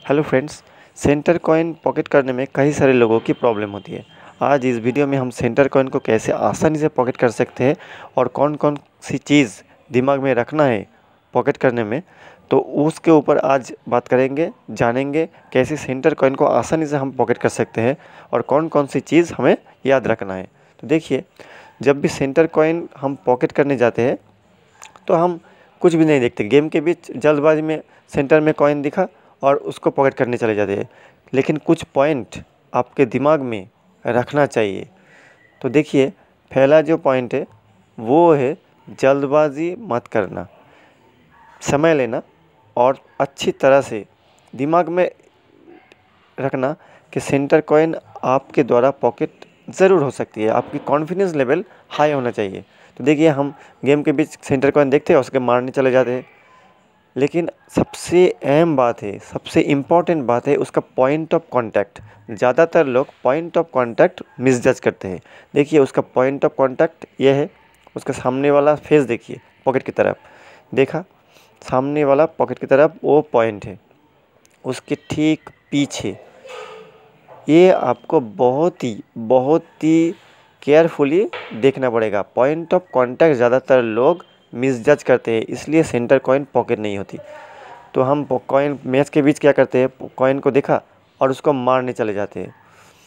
Hello friends, center coin pocket करने में कई सारे लोगों की प्रॉब्लम होती है। आज इस वीडियो में हम सेंटर कॉइन को कैसे आसानी से पॉकेट कर सकते हैं और कौन कौन सी चीज़ दिमाग में रखना है पॉकेट करने में, तो उसके ऊपर आज बात करेंगे, जानेंगे कैसे सेंटर कॉइन को आसानी से हम पॉकेट कर सकते हैं और कौन कौन सी चीज़ हमें याद रखना है। तो देखिए, जब भी सेंटर कॉइन हम पॉकेट करने जाते हैं तो हम कुछ भी नहीं देखते। गेम के बीच जल्दबाजी में सेंटर में कॉइन दिखा और उसको पॉकेट करने चले जाते हैं, लेकिन कुछ पॉइंट आपके दिमाग में रखना चाहिए। तो देखिए, पहला जो पॉइंट है वो है जल्दबाजी मत करना, समय लेना और अच्छी तरह से दिमाग में रखना कि सेंटर कॉइन आपके द्वारा पॉकेट ज़रूर हो सकती है। आपकी कॉन्फिडेंस लेवल हाई होना चाहिए। तो देखिए, हम गेम के बीच सेंटर कॉइन देखते हैं और उसके मारने चले जाते हैं, लेकिन सबसे अहम बात है, सबसे इम्पॉर्टेंट बात है उसका पॉइंट ऑफ कांटेक्ट। ज़्यादातर लोग पॉइंट ऑफ कांटेक्ट मिसजज करते हैं। देखिए, उसका पॉइंट ऑफ कांटेक्ट ये है, उसका सामने वाला फेस देखिए, पॉकेट की तरफ देखा, सामने वाला पॉकेट की तरफ वो पॉइंट है, उसके ठीक पीछे। ये आपको बहुत ही केयरफुली देखना पड़ेगा। पॉइंट ऑफ कांटेक्ट ज़्यादातर लोग मिसजज करते हैं, इसलिए सेंटर कॉइन पॉकेट नहीं होती। तो हम कॉइन मैच के बीच क्या करते हैं, कॉइन को देखा और उसको मारने चले जाते हैं।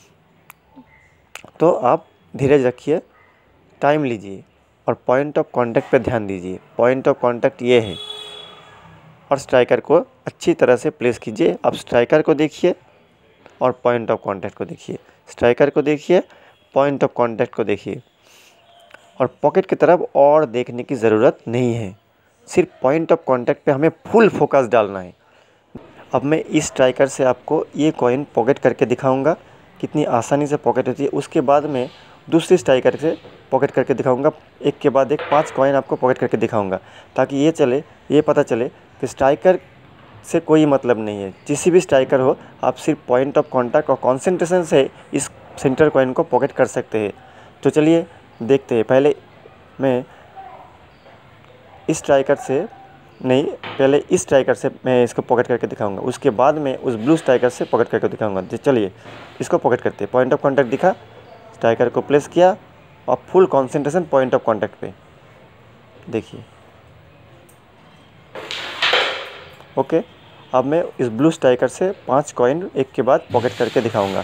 तो आप धीरज रखिए, टाइम लीजिए और पॉइंट ऑफ कांटेक्ट पे ध्यान दीजिए। पॉइंट ऑफ कांटेक्ट ये है और स्ट्राइकर को अच्छी तरह से प्लेस कीजिए। आप स्ट्राइकर को देखिए और पॉइंट ऑफ कांटेक्ट को देखिए, स्ट्राइकर को देखिए, पॉइंट ऑफ कांटेक्ट को देखिए, और पॉकेट की तरफ और देखने की ज़रूरत नहीं है। सिर्फ पॉइंट ऑफ कांटेक्ट पे हमें फुल फोकस डालना है। अब मैं इस स्ट्राइकर से आपको ये कॉइन पॉकेट करके दिखाऊंगा, कितनी आसानी से पॉकेट होती है। उसके बाद मैं दूसरी स्ट्राइकर से पॉकेट करके दिखाऊंगा, एक के बाद एक 5 कॉइन आपको पॉकेट करके दिखाऊंगा, ताकि ये पता चले कि स्ट्राइकर से कोई मतलब नहीं है। किसी भी स्ट्राइकर हो, आप सिर्फ पॉइंट ऑफ कांटेक्ट और कंसंट्रेशन से इस सेंटर कॉइन को पॉकेट कर सकते हैं। तो चलिए देखते हैं। पहले इस स्ट्राइकर से मैं इसको पॉकेट करके दिखाऊंगा, उसके बाद मैं उस ब्लू स्ट्राइकर से पॉकेट करके दिखाऊंगा। चलिए इसको पॉकेट करते हैं। पॉइंट ऑफ कांटेक्ट दिखा, स्ट्राइकर को प्लेस किया और full concentration point of contact पे देखिए। ओके, अब मैं इस ब्लू स्ट्राइकर से 5 कॉइन एक के बाद पॉकेट करके दिखाऊंगा।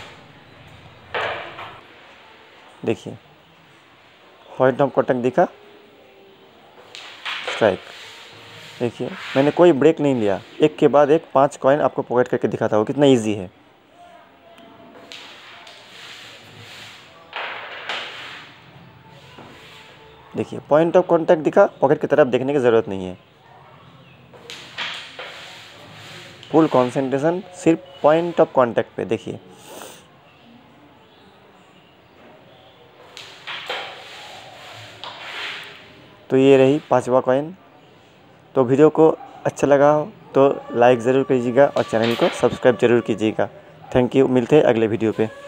देखिए, पॉइंट ऑफ कांटेक्ट दिखा, स्ट्राइक। देखिए, मैंने कोई ब्रेक नहीं लिया, एक के बाद एक 5 कॉइन आपको पॉकेट करके दिखाता हूँ, कितना इजी है। देखिए, पॉइंट ऑफ कांटेक्ट दिखा, पॉकेट की तरफ देखने की ज़रूरत नहीं है। फुल कंसंट्रेशन सिर्फ पॉइंट ऑफ कांटेक्ट पे देखिए। तो ये रही 5वां कॉइन। तो वीडियो को अच्छा लगा हो तो लाइक ज़रूर कीजिएगा और चैनल को सब्सक्राइब ज़रूर कीजिएगा। थैंक यू, मिलते हैं अगले वीडियो पे।